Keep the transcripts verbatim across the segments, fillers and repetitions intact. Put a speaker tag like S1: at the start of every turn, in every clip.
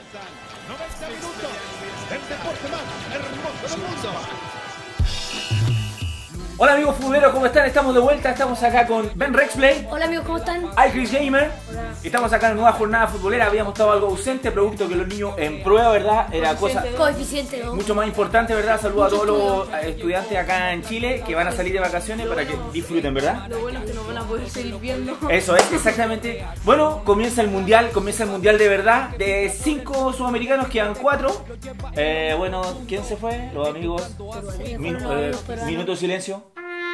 S1: noventa minutos del deporte más hermoso del mundo.
S2: Hola amigos futboleros, ¿cómo están? Estamos de vuelta, estamos acá con Ben Rexplay.
S3: Hola amigos, ¿cómo están?
S2: iChris Gamer.
S3: Hola.
S2: Estamos acá en una nueva jornada futbolera. Habíamos estado algo ausente, producto que los niños en prueba, ¿verdad? Era cosa
S3: Coeficiente dos.
S2: mucho más importante, ¿verdad? Saludos a
S3: Mucho
S2: todos los estudiantes acá en Chile que van a salir de vacaciones para que disfruten, ¿verdad?
S4: Lo bueno es que nos van a poder seguir viendo.
S2: Eso es, exactamente. Bueno, comienza el mundial, comienza el mundial de verdad. De cinco sudamericanos quedan cuatro. Eh, bueno, ¿quién se fue? Los amigos. Min- eh, minuto de silencio.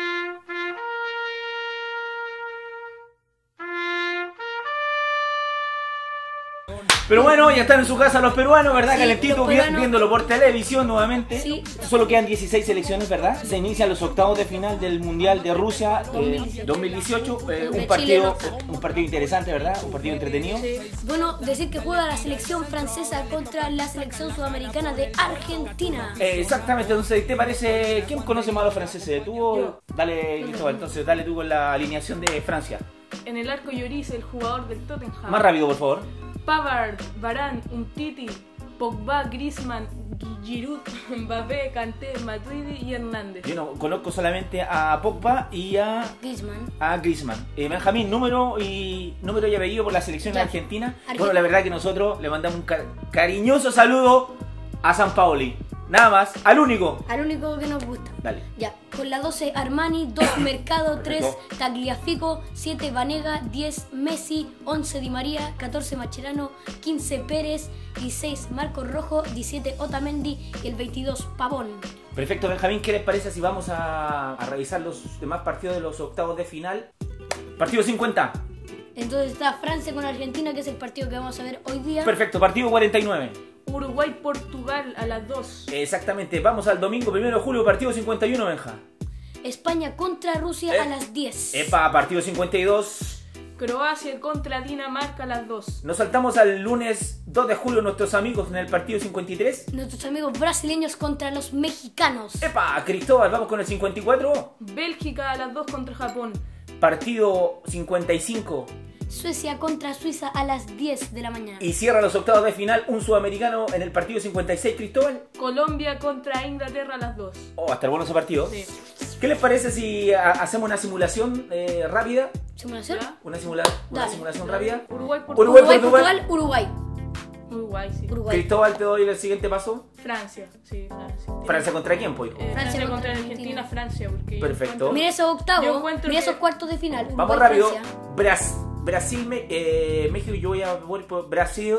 S2: Pero bueno, ya están en su casa los peruanos, ¿verdad?
S3: Sí,
S2: Calentitos,
S3: los
S2: vi-
S3: peruanos.
S2: viéndolo por televisión nuevamente.
S3: Sí.
S2: Solo quedan dieciséis selecciones, ¿verdad? Se inician los octavos de final del Mundial de Rusia eh, dos mil dieciocho. Eh, un
S3: Donde
S2: partido,
S3: Chile
S2: un partido interesante, ¿verdad? Un partido entretenido.
S3: Bueno, decir que juega la selección francesa contra la selección sudamericana de Argentina.
S2: Eh, exactamente, entonces, ¿te parece? ¿Quién conoce más a los franceses? ¿Tú o- Dale, Cristóbal, entonces dale tú con la alineación de Francia.
S4: En el arco Lloris, el jugador del Tottenham.
S2: Más rápido, por favor.
S4: Pavard, Varane, Umtiti, Pogba, Griezmann, Giroud, Mbappé, Kanté, Matuidi y Hernández.
S2: Yo no conozco solamente a Pogba y a,
S3: Griezmann.
S2: a Griezmann. Eh, Benjamín, número y número y apellido por la selección
S3: Ya.
S2: argentina.
S3: Argen-
S2: Bueno, la verdad que nosotros le mandamos un ca- cariñoso saludo a San Paoli. Nada más, al único.
S3: Al único que nos gusta.
S2: Dale.
S3: Ya, con la doce Armani, dos Mercado, tres
S2: Perfecto.
S3: Tagliafico, siete Vanega, diez Messi, once Di María, catorce Mascherano, quince Pérez, dieciséis Marcos Rojo, diecisiete Otamendi y el veintidós Pavón.
S2: Perfecto, Benjamín, ¿qué les parece si vamos a, a revisar los demás partidos de los octavos de final? Partido cincuenta.
S3: Entonces está Francia con Argentina, que es el partido que vamos a ver hoy día.
S2: Perfecto, partido cuarenta y nueve.
S4: Uruguay-Portugal a las dos.
S2: Exactamente, vamos al domingo primero de julio, partido cincuenta y uno, Benja.
S3: España contra Rusia
S2: Eh.
S3: a las diez.
S2: Epa, partido cincuenta y dos.
S4: Croacia contra Dinamarca a las dos.
S2: Nos saltamos al lunes dos de julio, nuestros amigos en el partido cincuenta y tres.
S3: Nuestros amigos brasileños contra los mexicanos.
S2: Epa, Cristóbal, vamos con el cincuenta y cuatro.
S4: Bélgica a las dos contra Japón.
S2: Partido cincuenta y cinco.
S3: Suecia contra Suiza a las diez de la mañana.
S2: Y cierra los octavos de final un sudamericano en el partido cincuenta y seis, Cristóbal.
S4: Colombia contra Inglaterra a las dos.
S2: Oh, va a estar bueno ese partido.
S4: Sí.
S2: ¿Qué les parece si ha- hacemos una simulación eh, rápida?
S3: ¿Simulación?
S4: ¿Ya?
S2: Una, simula una
S3: Dale.
S2: simulación rápida.
S4: Uruguay-Portugal.
S2: Uruguay,
S3: Uruguay,
S2: Portugal.
S3: Portugal, Uruguay.
S4: Uruguay, sí.
S3: Uruguay.
S2: Cristóbal, te doy el siguiente paso.
S4: Francia, sí, Francia.
S2: ¿Francia contra quién, pues?
S4: Eh,
S3: Francia
S4: Francia
S3: contra
S4: contra
S3: Argentina.
S4: Argentina, Francia. Porque yo
S2: Perfecto.
S4: encuentro-
S3: Mira esos
S4: Yo
S3: octavos,
S4: encuentro
S3: mira
S4: que-
S3: esos cuartos de final.
S2: Vamos
S3: Uruguay,
S2: rápido.
S3: Francia.
S2: Bras- Brasil, Me- eh, México, yo voy a voy por Brasil,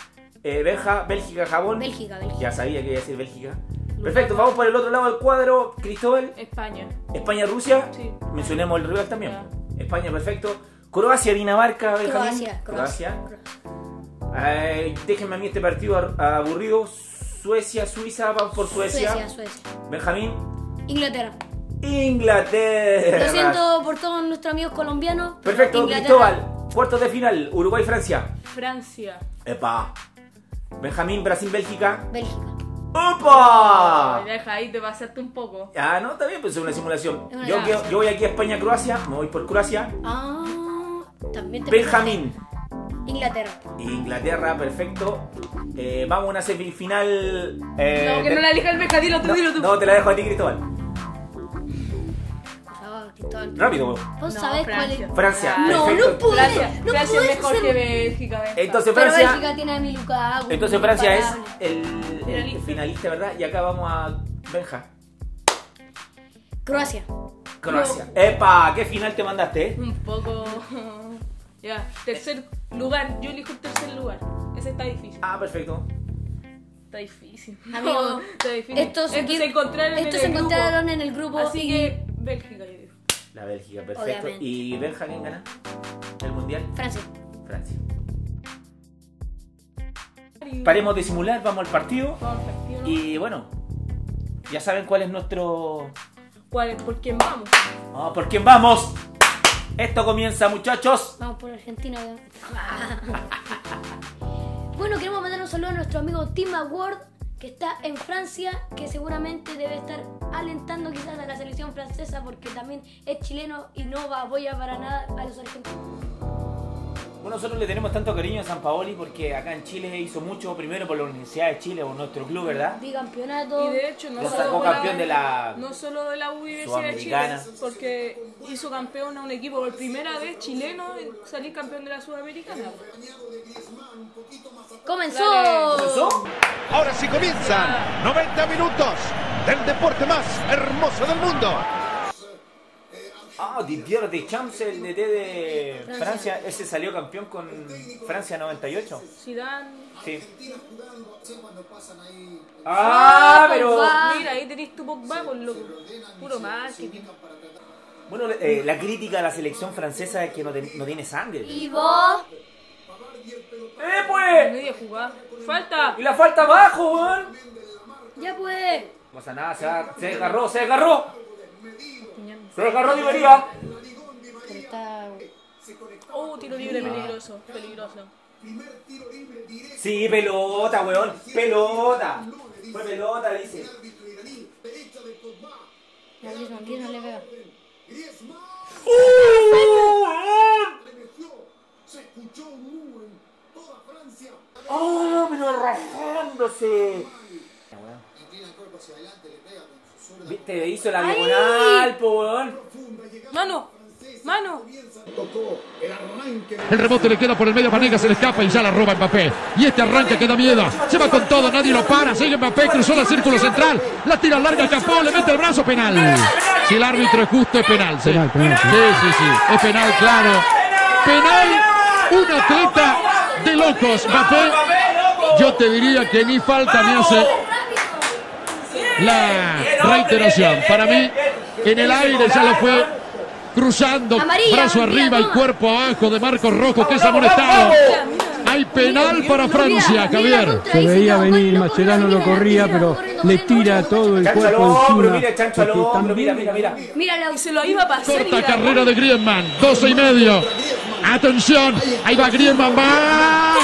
S2: eh, Benja, Bélgica, Japón.
S3: Bélgica, Bélgica.
S2: Ya sabía que iba a decir Bélgica. Perfecto, vamos por el otro lado del cuadro. Cristóbal,
S4: España.
S2: España, Rusia.
S4: Sí.
S2: Mencionemos el rival también.
S4: Ya.
S2: España, perfecto. Croacia, Dinamarca, Benjamín.
S3: Croacia, Croacia.
S2: Eh, déjenme a mí este partido ar- aburrido. Suecia, Suiza, vamos por Suecia.
S3: Suecia, Suecia.
S2: Benjamín,
S3: Inglaterra.
S2: Inglaterra.
S3: Lo siento por todos nuestros amigos colombianos.
S2: Perfecto,
S3: Inglaterra.
S2: Cristóbal. Cuartos de final, Uruguay, Francia.
S4: Francia.
S2: Epa. Benjamín, Brasil, Bélgica.
S3: Bélgica.
S2: ¡Opa!
S4: Ay, deja ahí, te pasaste un poco.
S2: Ah, no, está bien, pues es una simulación.
S3: Es una
S2: Yo,
S3: simulación.
S2: yo voy aquí a España, Croacia. Me voy por Croacia.
S3: Ah, también te
S2: Benjamín.
S3: pasaste. Inglaterra.
S2: Inglaterra, perfecto. Eh, vamos a una semifinal. eh,
S4: No, que
S2: de-
S4: no la elija el Beca, dilo tú,
S2: no,
S4: dilo tú.
S2: no, te la dejo a ti, Cristóbal.
S3: Por favor, Cristóbal.
S2: Rápido.
S3: ¿Vos
S4: No,
S3: sabés cuál es?
S4: Francia.
S2: Francia.
S3: No,
S2: perfecto.
S3: no puedo.
S4: Francia,
S3: no
S4: Francia es
S3: podés
S4: mejor
S3: hacer-
S4: que Bélgica. Benja.
S2: Entonces
S3: Pero
S2: Francia.
S3: Bélgica tiene a mi Lukaku.
S2: Entonces Francia es
S3: imparable.
S2: el, el
S4: Finalista.
S2: finalista, ¿verdad? Y acá vamos a Benja.
S3: Croacia.
S2: Croacia. ¡Epa! ¿Qué final te mandaste, eh?
S4: Un poco. Ya, tercer lugar. Yo elijo el tercer lugar. Ese está difícil.
S2: Ah, perfecto.
S4: Está difícil.
S3: Amigo,
S4: No, está difícil.
S3: Estos,
S4: Estos se encontraron en
S3: estos
S4: el
S3: se
S4: grupo.
S3: encontraron en el grupo.
S4: Así
S3: y-
S4: que Bélgica, yo digo.
S2: La Bélgica, perfecto.
S3: Obviamente.
S2: ¿Y Benja quién gana? ¿El mundial?
S3: Francia.
S2: Francia. Paremos de simular, vamos al partido.
S4: Vamos al partido, ¿no?
S2: Y bueno, ya saben cuál es nuestro...
S4: ¿Cuál es? ¿Por quién vamos?
S2: ¡Vamos, por quién vamos! Esto comienza, muchachos.
S3: Vamos por Argentina. Bueno, queremos mandar un saludo a nuestro amigo Tim Award, que está en Francia, que seguramente debe estar alentando quizás a la selección francesa porque también es chileno y no va a apoyar para nada a los argentinos.
S2: Bueno, nosotros le tenemos tanto cariño a Sampaoli porque acá en Chile hizo mucho, primero por la Universidad de Chile, por nuestro club, ¿verdad?
S3: Bicampeonato.
S4: Y de hecho, no
S2: Lo
S4: solo,
S2: sacó
S4: de la,
S2: campeón de la
S4: no solo de la Universidad de Chile,
S2: Sudamericana.
S4: porque hizo campeón a un equipo por primera vez chileno en salir campeón de la Sudamericana.
S3: ¡Comenzó!
S2: ¿Comenzó?
S1: Ahora sí comienzan noventa minutos del deporte más hermoso del mundo.
S2: Ah, Didier Deschamps, el D T de Francia. Francia, ese salió campeón con Francia noventa y ocho.
S4: Zidane.
S2: Sí. Ah, pero...
S3: Pogba.
S4: Mira, ahí tenés tu Pogba, por lo puro marketing.
S2: Bueno, eh, la crítica a la selección francesa es que no, te- no tiene sangre.
S3: Y vos.
S2: ¡Eh, pues!
S4: Media jugada. ¡Falta!
S2: ¡Y la falta abajo, weón!
S3: Ya pues.
S2: No pasa nada, se, va- se desgarró, se desgarró. Se desgarró Di María.
S3: Pero está.
S4: Oh, tiro libre peligroso. Peligroso.
S2: Sí, pelota, weón. Pelota. Fue pelota, dice.
S3: No, Griezmann, Griezmann le pega.
S2: ¡Oh, pero rajándose! Viste, hizo la diagonal, po, weón.
S4: ¡Mano! ¡Mano!
S5: El rebote le queda por el medio, Vanega se le escapa y ya la roba Mbappé. Y este arranque que da miedo. Se va con todo, nadie lo para. Sigue Mbappé, cruzó el círculo central. La tira larga, Capó, le mete el brazo, penal. Si el árbitro es justo, es penal. Sí,
S6: Penal, penal, sí.
S5: sí, sí, sí. Es penal, claro. Penal, un atleta de locos. Mbappé, yo te diría que ni falta me hace la reiteración. Para mí, en el aire ya lo fue. Cruzando,
S3: Amarilla,
S5: brazo
S3: amarilla,
S5: arriba y
S3: toma.
S5: cuerpo abajo de Marcos Rojo, que es amonestado. Hay penal para Francia, Javier.
S6: Se veía venir, Mascherano lo corría, pero le tira todo el
S2: Chancho al
S6: cuerpo
S2: hombro,
S6: encima.
S2: mira, chancho al
S6: porque
S2: hombro, mira,
S6: también-
S2: mira, mira.
S3: Mira la.
S4: Y se lo iba a pasar. y
S5: Corta
S4: la-
S5: carrera de Griezmann, doce y medio. Atención, ahí va Griezmann, va.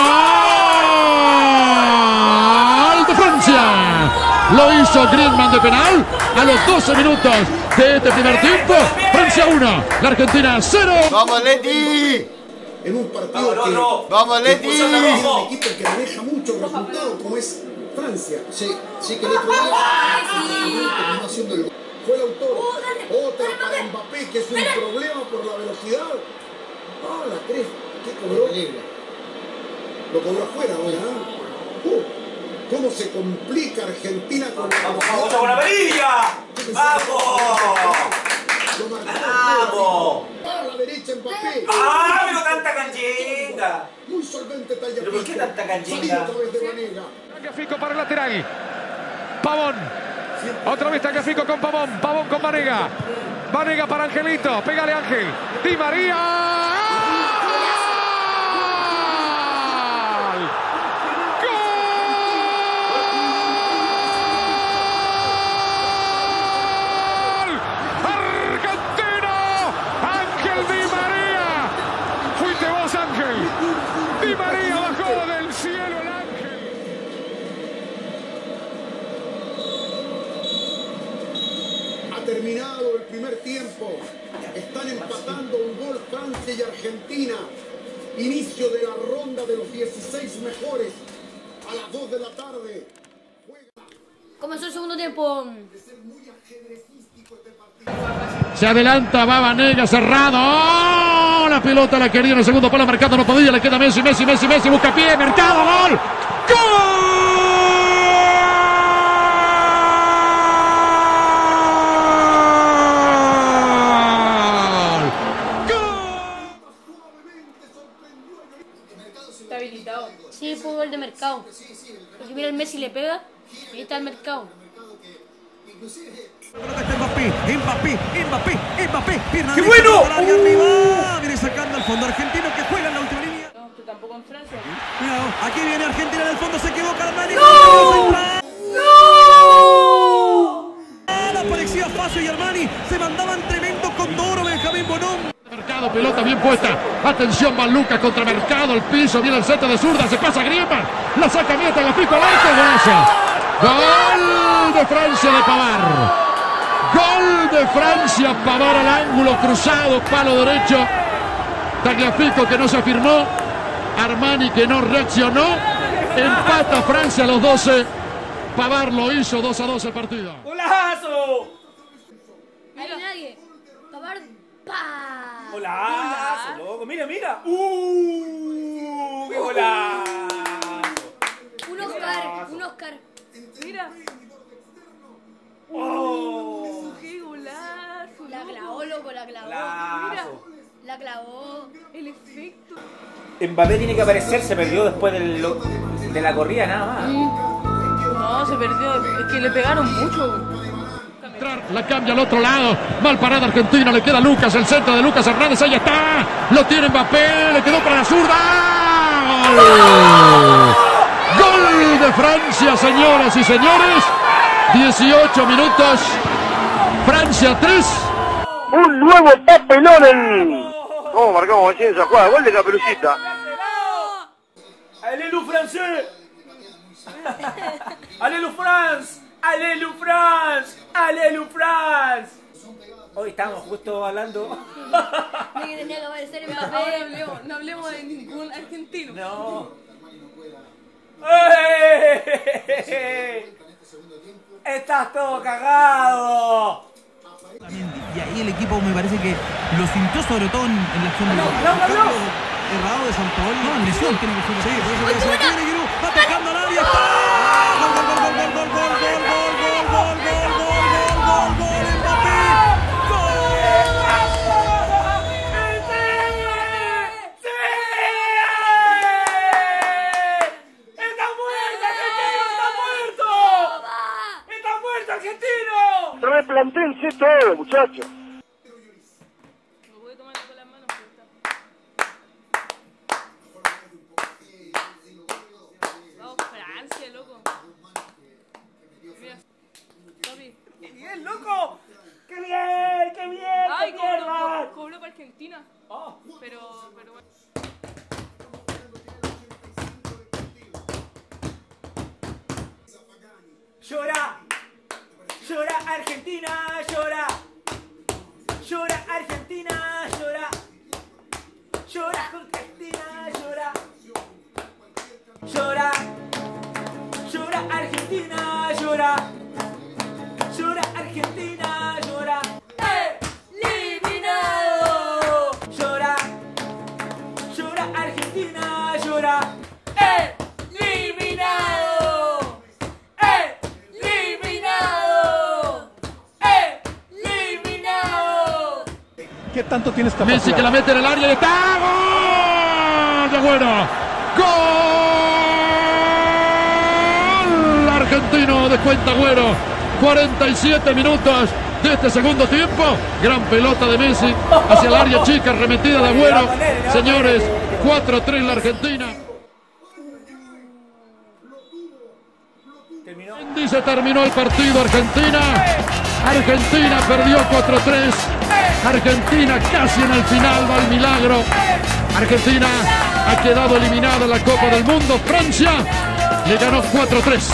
S5: ¡Gol de Francia! Lo hizo Griezmann de penal a los doce minutos de este primer tiempo. Francia uno, la Argentina cero.
S7: ¡Vamos, Leti!
S8: En un partido
S2: Vamos,
S8: que
S2: otro.
S7: ¡Vamos, Leti!
S8: es un equipo que maneja mucho el resultado, como es Francia. Sí, sí que el otro día terminó haciendo el gol. Fue el autor. Otra para Mbappé, que es un problema por la velocidad. Ah, la tres. ¿Qué cobró? Lo cobró afuera ahora. ¿eh? Uh, ¿Cómo se complica Argentina con la
S2: ¡Vamos, vamos, con amarilla! ¡Vamos!
S8: Lo marcó
S2: ¡Vamos!
S8: a la derecha Mbappé.
S2: ¡Ah, pero tanta canchinga!
S8: Muy solvente Tagliafico.
S2: ¿Pero por qué tanta canchinga?
S8: Salido otra vez de Vanega.
S5: Tagliafico para el lateral. Pavón. Otra vez Tagliafico con Pavón. Pavón con Vanega. Vanega para Angelito. Pégale Ángel. Di María. Di María bajó del cielo el ángel.
S8: Ha terminado el primer tiempo. Están empatando un gol Francia y Argentina. Inicio de la ronda de los dieciséis mejores. A las dos de la tarde.
S3: Comenzó el segundo tiempo.
S5: Se adelanta, va Vanega cerrado. ¡Oh! La pelota la quería en el segundo palo, Mercado no podía, le queda Messi, Messi, Messi, Messi, busca pie, Mercado, gol. ¡Gol!
S4: Está habilitado.
S3: Sí, fue gol de Mercado. Porque mira, el Messi le pega. Ahí está el Mercado.
S9: Mbappé, Mbappé, Mbappé, Mbappé, pierna
S2: ¡Qué
S9: derecha
S2: bueno!
S9: para el área arriba. Viene sacando al fondo argentino que juega en la última línea.
S4: No, pero tampoco en Francia.
S9: Mira, aquí viene Argentina en el fondo, se equivoca Armani. Nada parecía fácil y Armani se mandaban tremendo condoro Benjamín Bonón.
S5: Mercado, pelota bien puesta. Atención, Maluca contra Mercado, el piso, viene el centro de zurda, se pasa Griezmann, la saca Mieta, la pico al arco, golazo. Gol de Francia de Pavard. Gol de Francia, Pavard al ángulo cruzado, palo derecho. Tagliafico que no se afirmó. Armani que no reaccionó. Empata Francia a los doce. Pavard lo hizo dos a dos el partido.
S2: ¡Golazo!
S3: No hay nadie. Pavard. ¡Pa!
S2: ¡Golazo, loco! ¡Mira, mira! ¡Uh! ¡Qué golazo!
S3: Un Oscar, un Oscar.
S4: Mira.
S2: ¡Oh!
S4: ¡Qué golazo!
S3: La clavó, loco, la clavó.
S4: Mira.
S2: ¡Golazo!
S3: La clavó.
S4: El efecto.
S2: Mbappé tiene que aparecer, se perdió después del, de la corrida, nada más.
S4: No, se perdió. Es que le pegaron mucho.
S5: La cambia al otro lado. Mal parada Argentina. Le queda Lucas. El centro de Lucas Hernández. Ahí está. Lo tiene Mbappé. Le quedó para la zurda. ¡Gol! Gol de Francia, señoras y señores. dieciocho minutos. Francia tres.
S7: Un nuevo papelón en... ¿Cómo marcamos así en esa jugada? Gol de Caperucita.
S2: ¡Alelu francés! ¡Alelu France! ¡Alelu France! ¡Alelu France! Hoy estamos justo hablando.
S3: De que tenía que aparecer
S4: Ahora
S3: Mbappé.
S4: hablemos, no hablemos de ningún argentino.
S2: No. ¡Ey! ¡Estás todo cagado!
S9: Y ahí el equipo me parece que lo sintió sobre todo en, en la acción del
S2: No,
S9: gol.
S2: no, no, no.
S9: Errado de Sampaoli. No, en lesión tiene que ser. Sí, por eso
S3: ¡Fortuna!
S9: que se tiene Giroud. Va tocando al área. ¡Está! Gol, gol, gol, gol, gol, gol, gol, gol, gol, gol, gol, gol, gol, gol, gol, Mbappé.
S7: Se replantéense todo, muchachos.
S4: No puede tomarlo con las manos, pero está. Vamos, Francia, loco. Mira, papi.
S2: ¡Qué bien, loco! ¡Qué bien! ¡Qué bien!
S4: Ay,
S2: ¡Qué
S4: cobró,
S2: mierda!
S4: cobró para Argentina.
S2: Oh.
S4: Pero, pero bueno.
S2: ¡Llora! ¡Llora Argentina! ¡Llora! ¡Llora Argentina! ¡Llora! ¡Llora Argentina! ¡Llora! ¡Llora! ¡Llora Argentina! ¡Llora! ¡Llora Argentina! ¡Llora! ¡Eliminado! ¡Llora! ¡Llora Argentina! ¡Llora! ¡Eliminado!
S1: ¿Qué tanto tienes capacidad?
S5: Messi que la mete en el área y está. ¡Gol! ¡De bueno! ¡Gol! Argentino descuenta Agüero. cuarenta y siete minutos de este segundo tiempo. Gran pelota de Messi hacia el área chica, remetida de Agüero. Señores, cuatro a tres la Argentina.
S2: Terminó.
S5: Dice terminó el partido. Argentina. Argentina perdió cuatro a tres. Argentina casi en el final va el milagro. Argentina ha quedado eliminada en la Copa del Mundo. Francia le ganó cuatro a tres.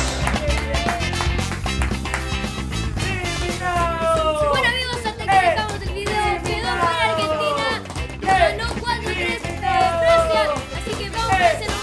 S3: Bueno amigos, hasta aquí dejamos el video. Quedó con Argentina. Ganó cuatro a tres Francia. Así que vamos a hacer